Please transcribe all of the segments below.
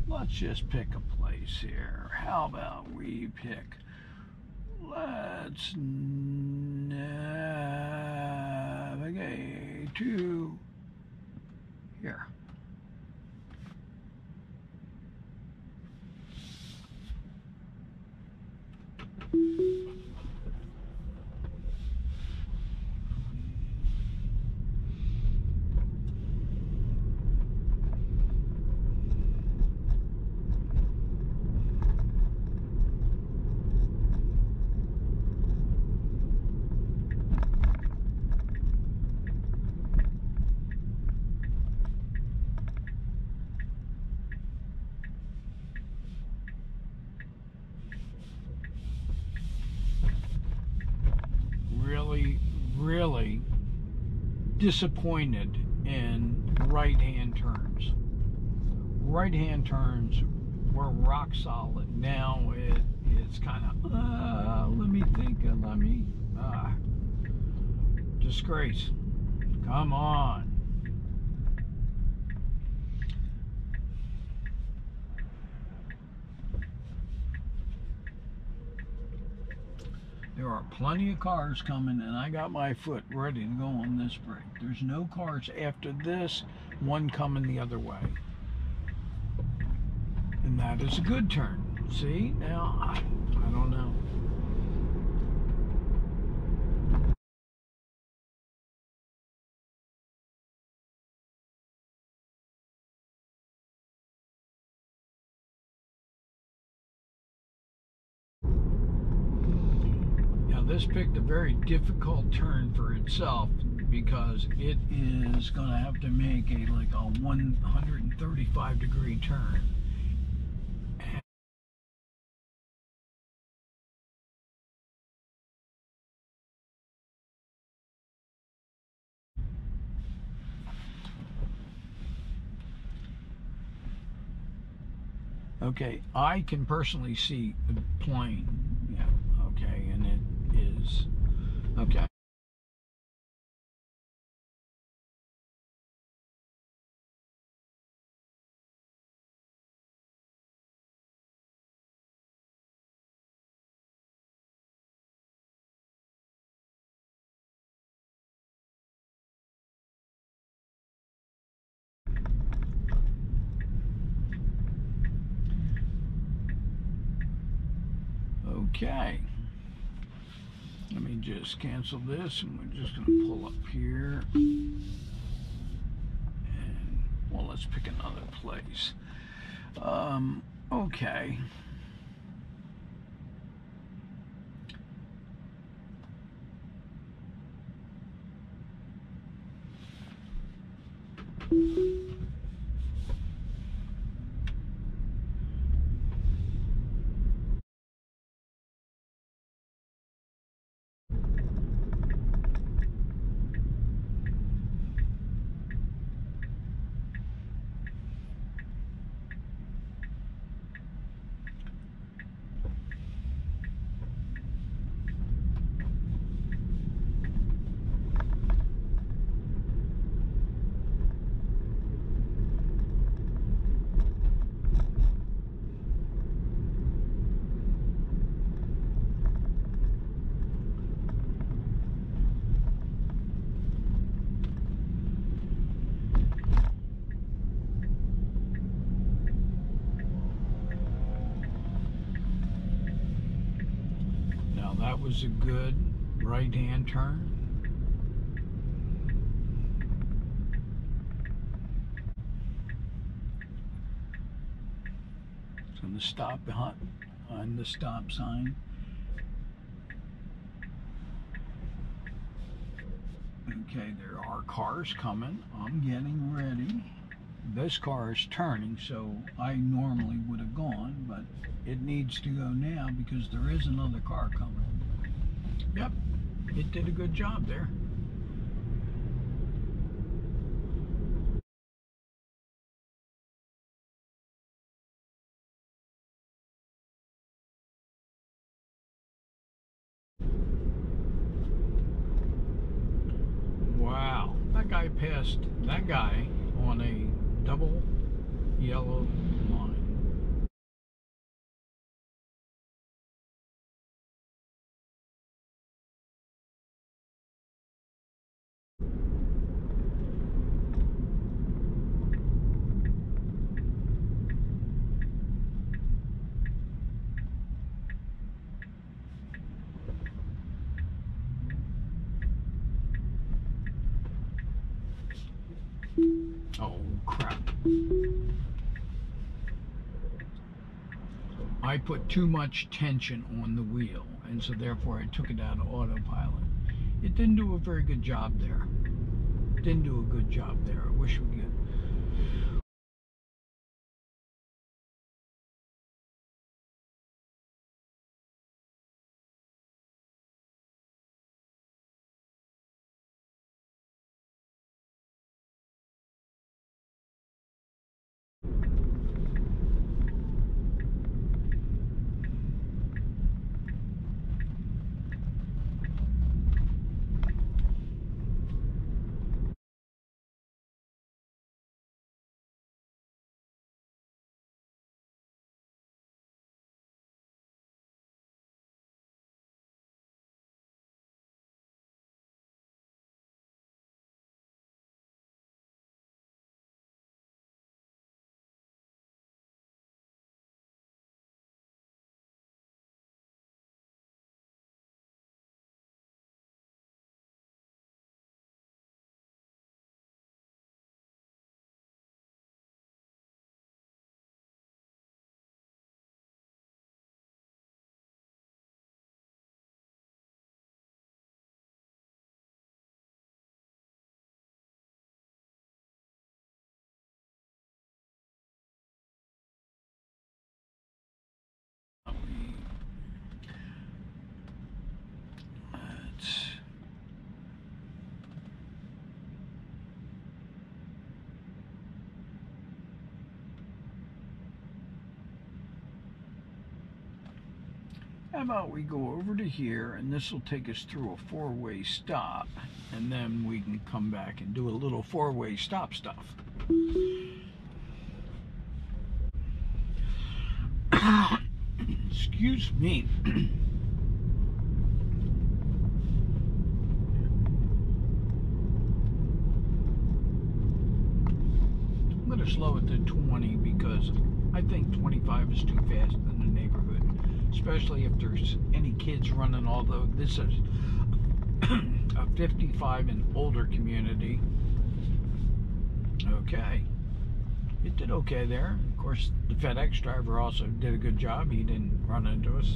let's just pick a place here. How about we pick, let's navigate to here. Really disappointed in right-hand turns. Right-hand turns were rock solid. Now it's kind of, let me think, disgrace. Come on. There are plenty of cars coming, and I got my foot ready to go on this brake. There's no cars after this one coming the other way. And that is a good turn. See? Now, I don't know. This picked a very difficult turn for itself because it is going to have to make a 135-degree turn. Okay, I can personally see the plane. Yeah, okay, and it is okay. Okay, let me just cancel this, and we're just going to pull up here, and well, let's pick another place. Okay. That was a good right-hand turn. It's going to stop behind the stop sign. Okay, there are cars coming. I'm getting ready. This car is turning, so I normally would have gone, but it needs to go now because there is another car coming. Yep, it did a good job there. Wow, that guy passed that guy on a double yellow line. I put too much tension on the wheel, and so therefore I took it out of autopilot. It didn't do a very good job there. Didn't do a good job there. I wish we could. How about we go over to here, and this will take us through a four-way stop, and then we can come back and do a little four-way stop stuff. Excuse me. I'm going to slow it to 20 because I think 25 is too fast in the neighborhood, especially if there's any kids running, although this is a 55 and older community. Okay. It did okay there. Of course, the FedEx driver also did a good job. He didn't run into us.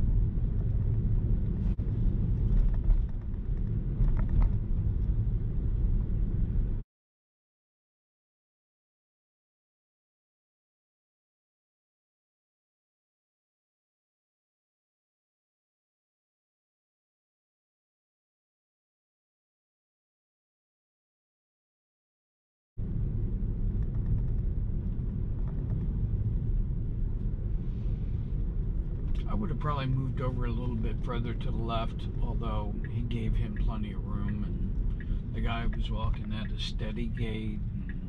I would have probably moved over a little bit further to the left, although he gave him plenty of room, and the guy was walking at a steady gait.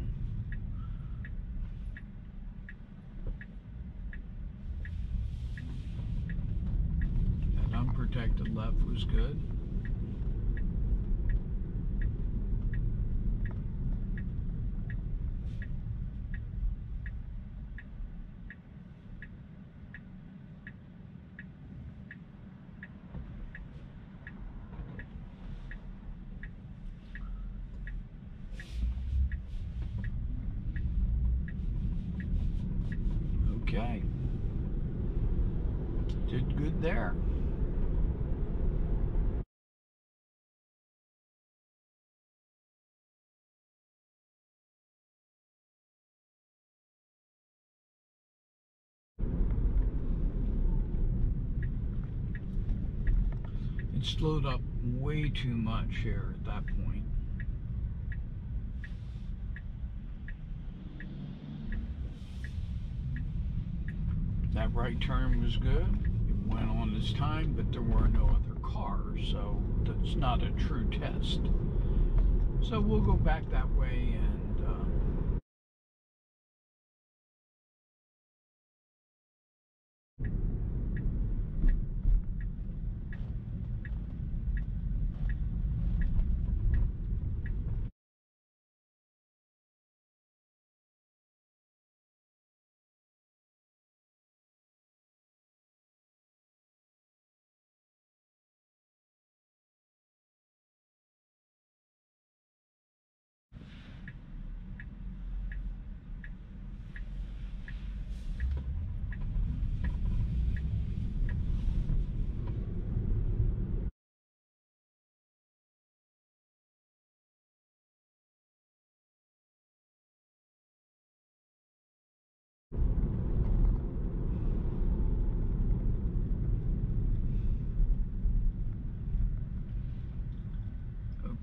That unprotected left was good. Okay. Did good there. It slowed up way too much here at that point. That right turn was good. It went on its time, but there were no other cars, so that's not a true test. So we'll go back that way and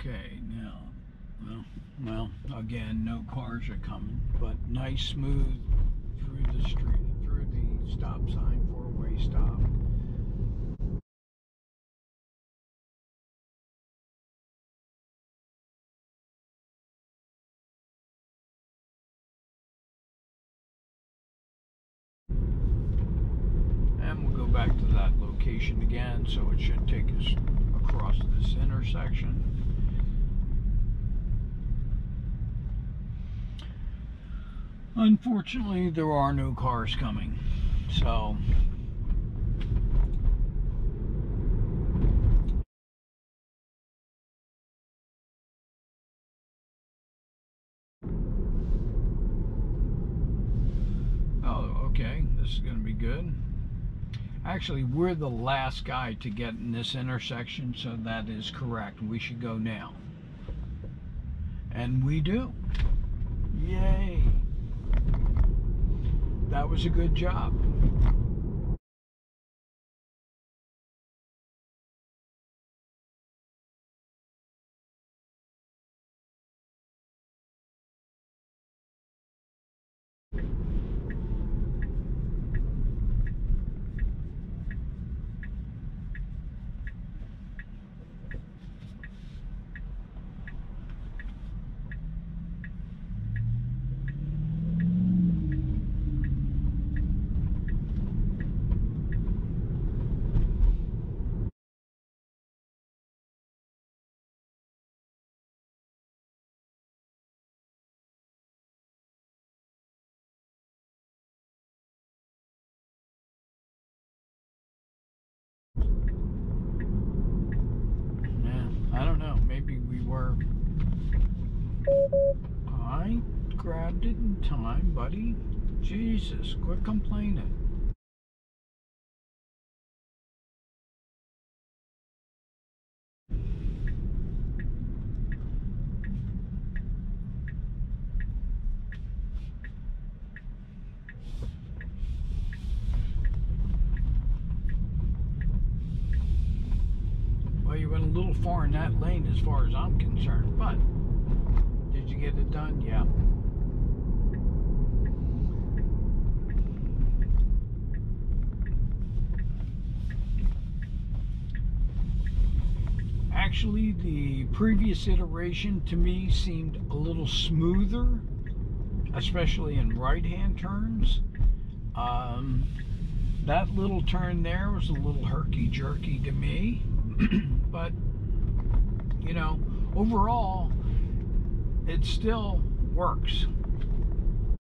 Okay, now, well, again, no cars are coming, but nice smooth through the street, through the stop sign, four-way stop. And we'll go back to that location again, so it should take us across this intersection. Unfortunately, there are no cars coming, so oh, okay, this is going to be good. Actually, we're the last guy to get in this intersection, so that is correct. We should go now. And we do. Yay! That was a good job. I don't know, maybe we were. I grabbed it in time, buddy. Jesus, quit complaining. Well, you went a little far in that lane as far as I'm concerned, but did you get it done? Yeah. Actually, the previous iteration to me seemed a little smoother, especially in right-hand turns. That little turn there was a little herky-jerky to me, but, you know, overall, it still works.